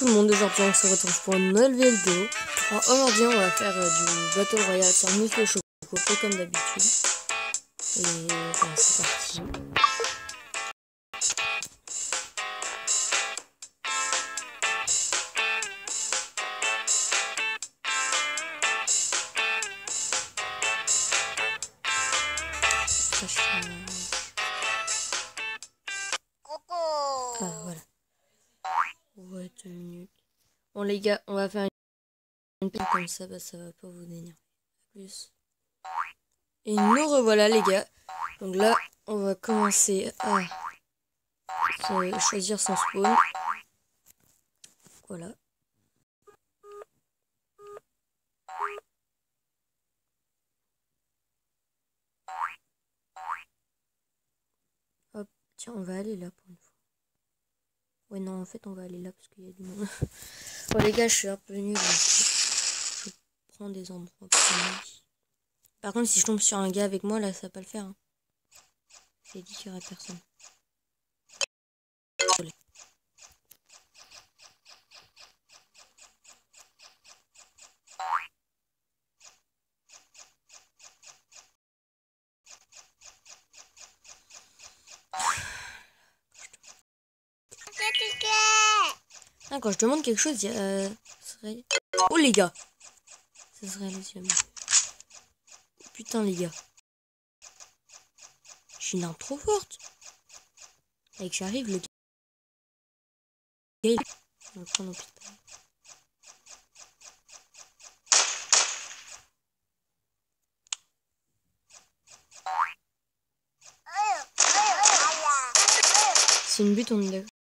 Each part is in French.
tout le monde, aujourd'hui on se retrouve pour une nouvelle vidéo. Alors aujourd'hui on va faire du Battle Royale sur Mille Chocobo comme d'habitude. Et ben, c'est parti. Ça change. Ah voilà. Ouais, 2 minutes. Bon les gars, on va faire une petite comme ça, bah, ça va pas vous énerver plus. Et nous revoilà les gars. Donc là, on va commencer à choisir son spawn. Voilà. Hop, tiens, on va aller là pour une fois. Ouais, non, en fait, on va aller là parce qu'il y a du monde. Bon, les gars, je suis un peu nul. Je prends des endroits. Par contre, si je tombe sur un gars avec moi, là, ça va pas le faire. Hein. J'ai dit qu'il y aurait personne. Désolé. Ah, quand je demande quelque chose, il y a... serait... Oh, les gars! Ça serait les yeux. Putain, les gars. Je suis une arme trop forte. Et que j'arrive, le gars... On va prendre au pistolet. C'est une butte, on est d'accord.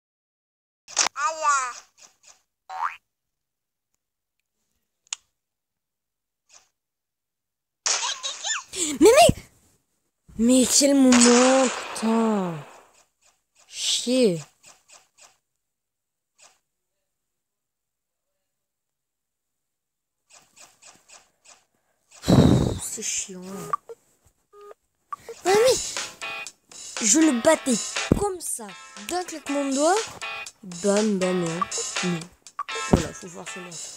Mais quel moment, putain. Chier. C'est chiant. Ah mais je le battais comme ça, d'un claquement de doigts. Bam, bam, non. Voilà, faut voir seulement ça.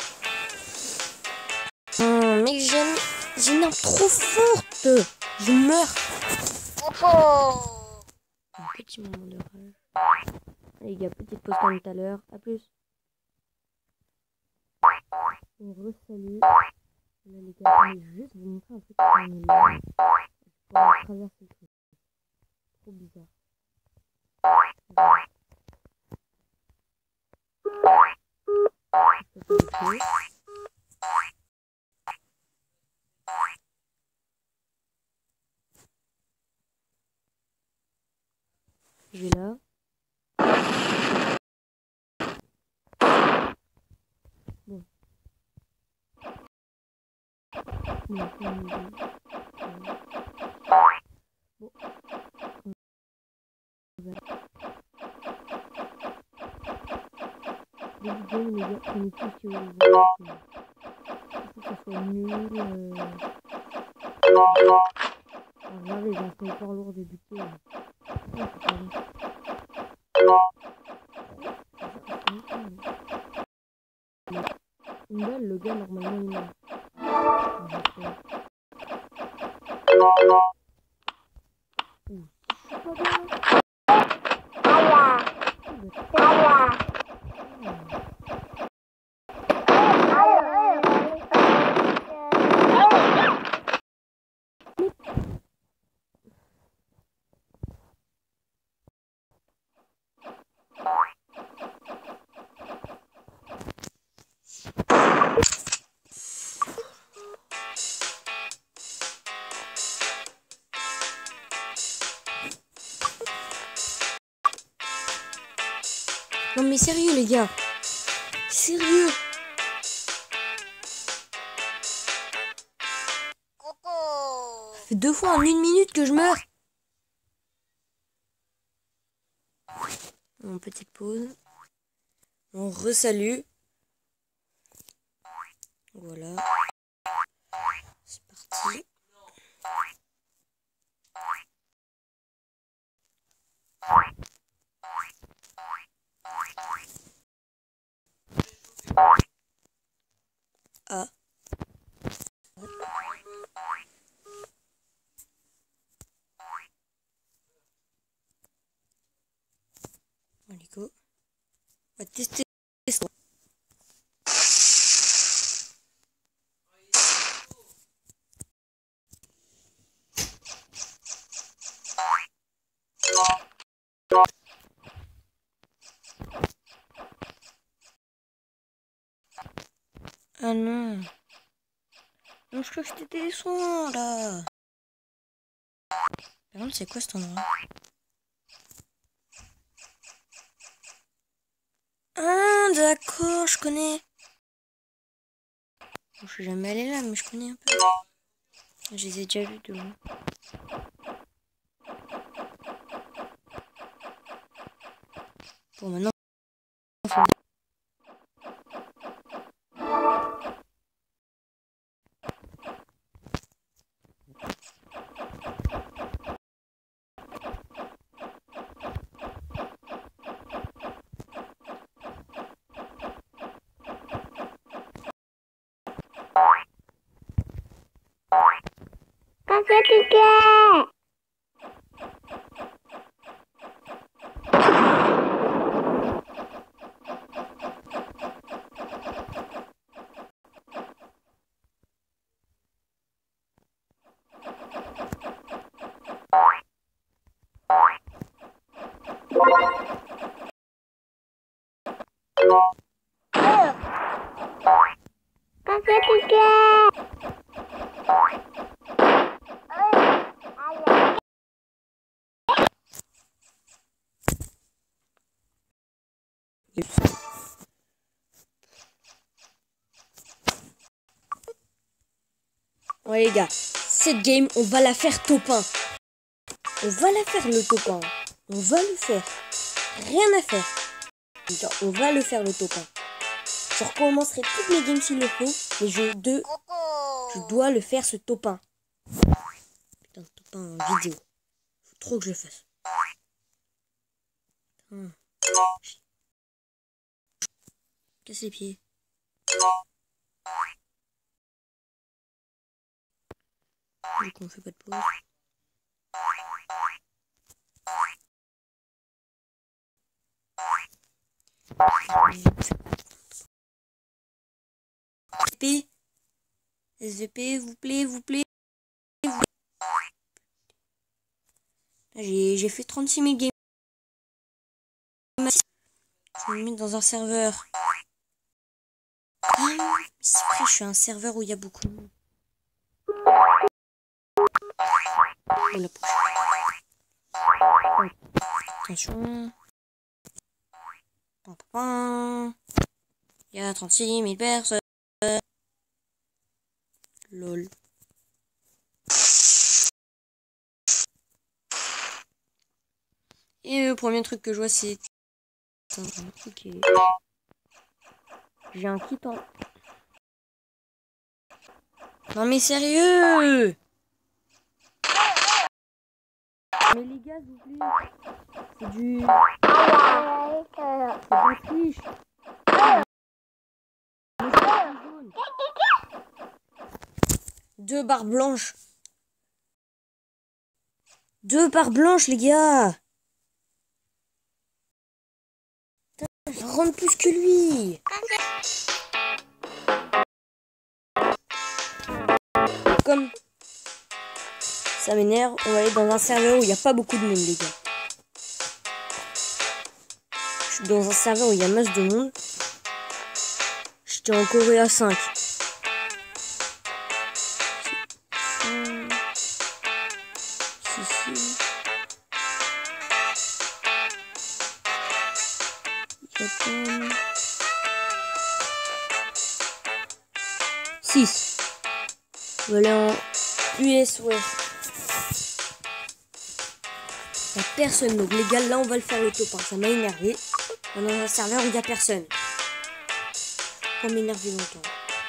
Mais j'ai une arme trop forte. Je meurs. Un petit moment de rage. Les gars, petite pause comme tout à l'heure. A plus. On resalue. Là, les gars, je vais juste vous montrer un truc. On est là. On traverse le truc. Trop bizarre. Je vais là. Bon. Bon. Des vidéos, les gars, prenez tout ce que vous voulez. Il faut que ça soit nul. Regardez, j'ai un sniper lourd débuté. Une balle, le gars, normalement, il meurt. Non mais sérieux les gars. Sérieux. Ça fait 2 fois en 1 minute que je meurs. Bon, petite pause. On resalue. Voilà. C'est parti. On va tester ça. Ah non. Non, je crois que c'était des soins là. Par contre, c'est quoi cet endroit? Ah, d'accord, je connais. Bon, je suis jamais allée là, mais je connais un peu. Je les ai déjà vus de loin. Bon, maintenant, faut... Ouais les gars, cette game, on va la faire top 1. On va la faire le top 1. On va le faire. Rien à faire. On va le faire le top 1. Je recommencerai toutes mes games s'il le faut, mais je dois le faire ce top 1. Putain, top 1 en vidéo. Faut trop que je le fasse. Casse les pieds. Du coup, on fait pas de pause. SVP, SVP, vous plaît, vous plaît. J'ai fait 36 000 games. Je me mets dans un serveur. Ah, c'est vrai, je suis un serveur où il y a beaucoup de monde. Oh, la prochaine. Attention. Il y a 36 000 personnes. Lol. Et le premier truc que je vois, c'est... Ok. J'ai un kit en... Non mais sérieux! Mais les gars, s'il vous plaît. C'est du... C'est de la triche. Deux barres blanches. Deux barres blanches, les gars. Je rentre plus que lui. Comme ça m'énerve, on va aller dans un serveur où il n'y a pas beaucoup de monde, les gars. Je suis dans un serveur où il y a masse de monde. J'étais en Corée à 5. Japon. 6. On va aller en US West. Il n'y a personne, donc les gars, là on va le faire le top 1. Ça m'a énervé. On est dans un serveur où il n'y a personne. Pas m'énerver longtemps.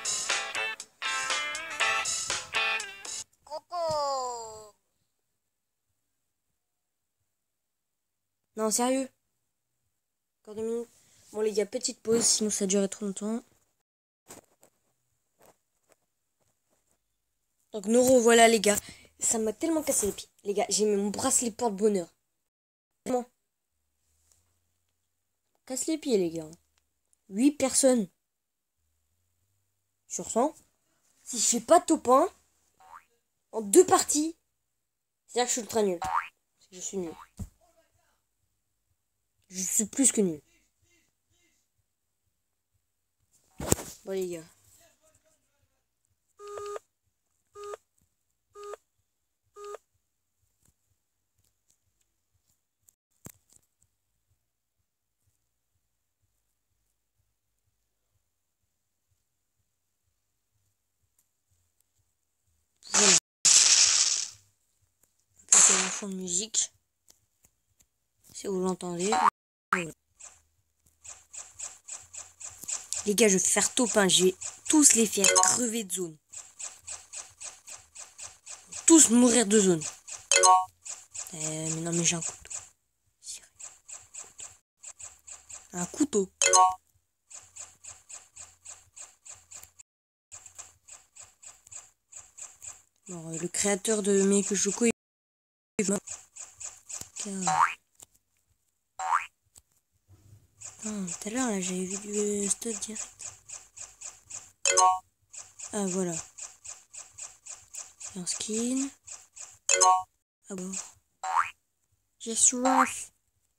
Non, sérieux. Encore 2 minutes. Bon les gars, petite pause, sinon ça durait trop longtemps. Donc nous revoilà les gars. Ça m'a tellement cassé les pieds. Les gars, j'ai mis mon bracelet porte-bonheur. Tellement casse les pieds, les gars. 8 personnes sur 100. Si je fais pas top 1 en 2 parties, c'est-à-dire que je suis ultra nul. Je suis nul. Je suis plus que nul. Bon, les gars. Voilà. C'est un fond de musique. Si vous l'entendez. Voilà. Les gars, je vais faire top 1. Je vais tous les faire crever de zone. Tous mourir de zone. Mais non, mais j'ai un couteau. Un couteau. Alors, le créateur de Make Choco est mort. Non, tout à l'heure, là, j'avais vu du stade direct. Ah, voilà. C'est un skin. Ah bon. Just rough.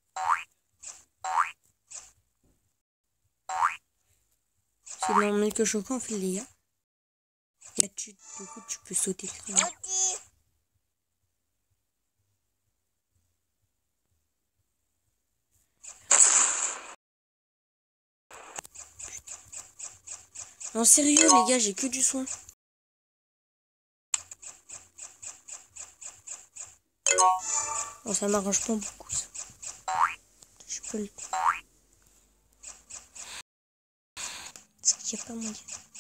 C'est dans Make Choco, en fait, les gars. Du coup, tu peux sauter le crâne. Non, sérieux, les gars, j'ai que du soin. Bon, ça m'arrange pas beaucoup, ça. Je peux le... Est-ce qu'il n'y a pas moyen?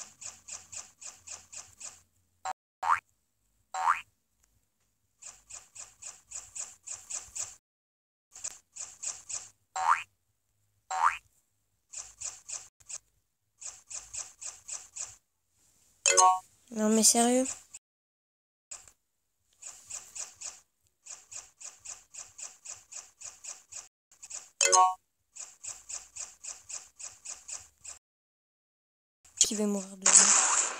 Non, mais sérieux? Qui va mourir de ça?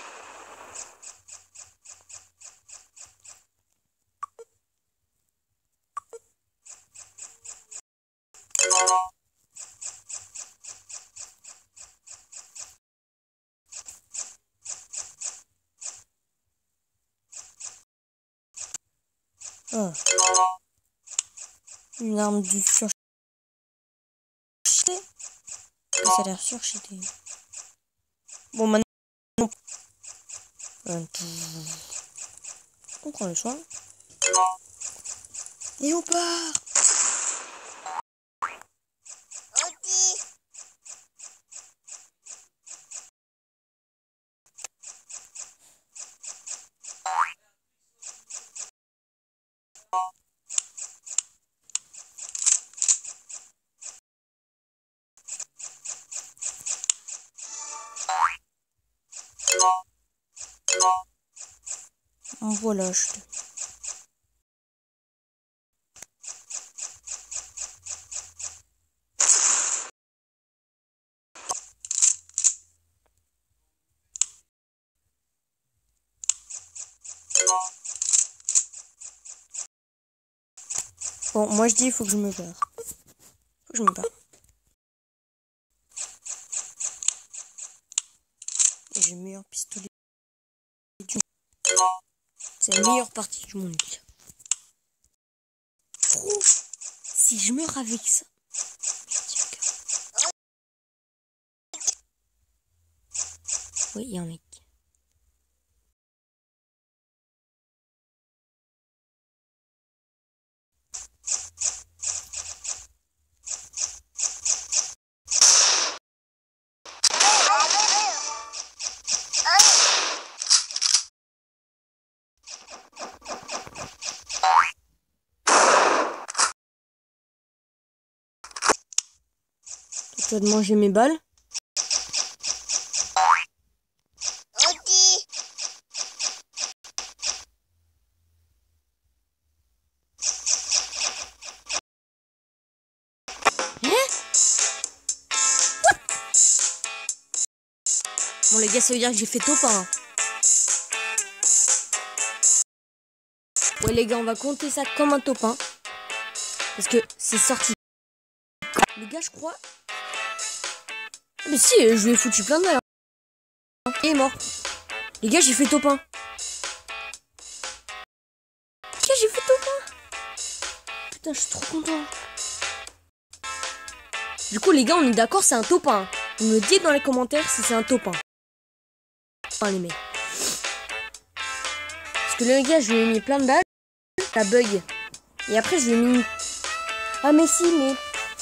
Oh. Une arme du surcheté. Ça a l'air surcheté. Bon, maintenant... On prend le soin. Et on part. Voilà, je te... Bon, moi je dis il faut que je me barre. Faut que je me barre. Et j'ai le meilleur pistolet du monde. C'est la meilleure partie du monde. Oh, si je meurs avec ça. Oui, il y a un mec. Tu vas te manger mes balles. les gars, ça veut dire que j'ai fait top 1. Ouais les gars, on va compter ça comme un top 1. Parce que c'est sorti. Les gars, je crois... Mais si, je lui ai foutu plein de balles. Il est mort. Les gars, j'ai fait top 1. Les gars, j'ai fait top 1. Putain, je suis trop content. Du coup, les gars, on est d'accord, c'est un top 1. Vous me dites dans les commentaires si c'est un top 1. Enfin, les mecs. Parce que le gars, je lui ai mis plein de balles. Ça bug. Et après, je lui ai mis... Ah, mais si, mais...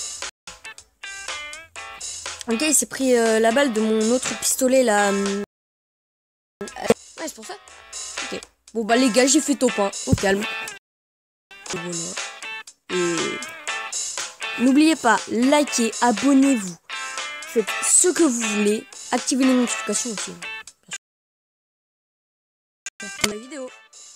Ok, il s'est pris la balle de mon autre pistolet, là. Ouais, c'est pour ça. Ok. Bon, bah, les gars, j'ai fait top 1. Au calme. Et voilà. Et... N'oubliez pas, likez, abonnez-vous. Faites ce que vous voulez. Activez les notifications aussi. La vidéo.